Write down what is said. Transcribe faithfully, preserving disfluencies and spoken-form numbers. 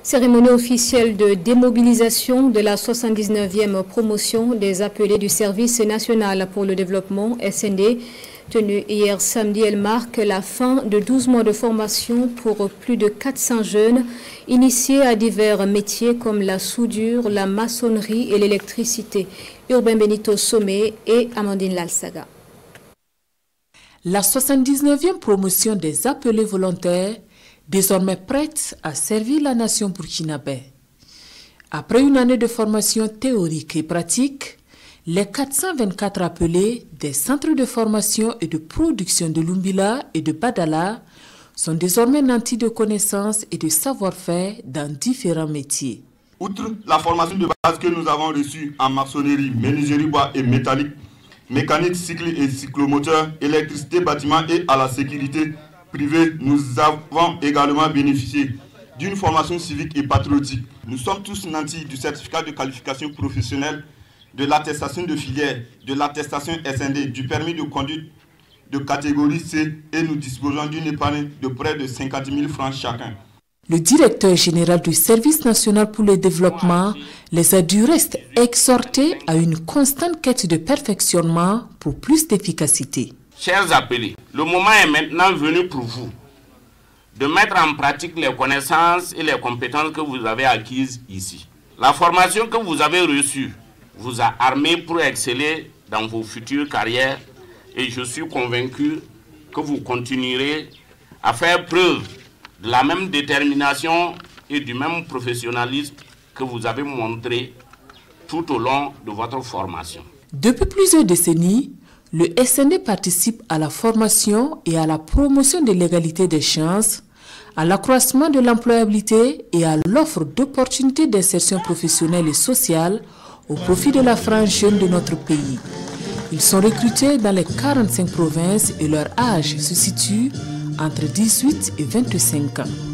Cérémonie officielle de démobilisation de la soixante-dix-neuvième promotion des appelés du Service national pour le développement S N D. Tenue hier samedi, elle marque la fin de douze mois de formation pour plus de quatre cents jeunes initiés à divers métiers comme la soudure, la maçonnerie et l'électricité. Urbain Benito Sommet et Amandine Lalsaga. La soixante-dix-neuvième promotion des appelés volontaires, désormais prête à servir la nation burkinabé. Après une année de formation théorique et pratique, les quatre cent vingt-quatre appelés des centres de formation et de production de Lumbila et de Badala sont désormais nantis de connaissances et de savoir-faire dans différents métiers. Outre la formation de base que nous avons reçue en maçonnerie, menuiserie bois et métallique, mécanique, cycle et cyclomoteur, électricité, bâtiment et à la sécurité privée, nous avons également bénéficié d'une formation civique et patriotique. Nous sommes tous nantis du certificat de qualification professionnelle, de l'attestation de filière, de l'attestation S N D, du permis de conduite de catégorie C et nous disposons d'une épargne de près de cinquante mille francs chacun. Le directeur général du Service national pour le développement les a du reste exhortés à une constante quête de perfectionnement pour plus d'efficacité. Chers appelés, le moment est maintenant venu pour vous de mettre en pratique les connaissances et les compétences que vous avez acquises ici. La formation que vous avez reçue vous a armé pour exceller dans vos futures carrières et je suis convaincu que vous continuerez à faire preuve de la même détermination et du même professionnalisme que vous avez montré tout au long de votre formation. Depuis plusieurs décennies, le S N D participe à la formation et à la promotion de l'égalité des chances, à l'accroissement de l'employabilité et à l'offre d'opportunités d'insertion professionnelle et sociale au profit de la frange jeune de notre pays. Ils sont recrutés dans les quarante-cinq provinces et leur âge se situe entre dix-huit et vingt-cinq ans.